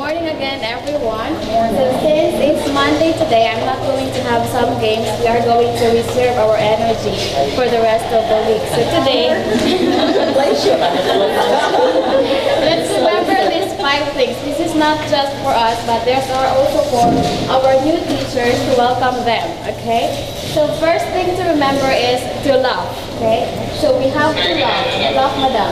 morning again, everyone. So since it's Monday today, I'm not going to have some games. We are going to reserve our energy for the rest of the week. So today, let's remember these 5 things. This is not just for us, but there's also for our new teachers to welcome them, okay? So first thing to remember is to love, okay? So we have to love. Love, madam.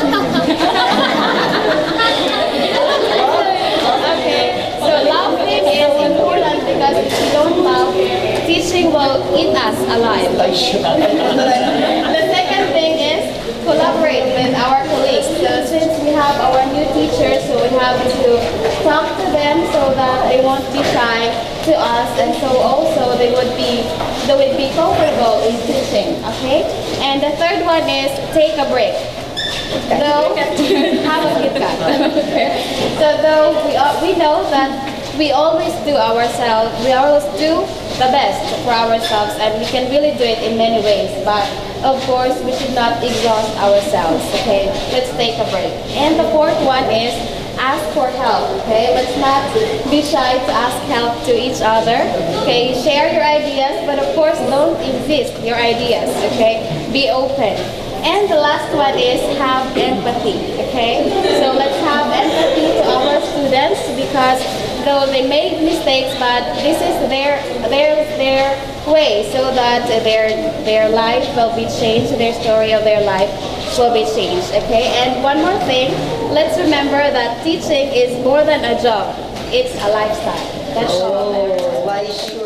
Okay, so laughing is important because if we don't laugh, teaching will eat us alive. The second thing is collaborate with our colleagues. So since we have our new teachers, so we have to talk to them so that they won't be shy to us, and so also they would be comfortable in teaching. Okay, and the third one is take a break. Though have a Kit Kat. So though we know that we always do the best for ourselves, and we can really do it in many ways, but of course we should not exhaust ourselves. Okay, let's take a break. And the fourth one is ask for help. Okay, let's not be shy to ask help to each other. Okay, share your ideas, but of course don't insist your ideas. Okay, be open. And the last one is have empathy, okay? So let's have empathy to our students, because though they make mistakes, but this is their way, so that their life will be changed, their story of their life will be changed, okay? And one more thing, let's remember that teaching is more than a job, it's a lifestyle. That's all.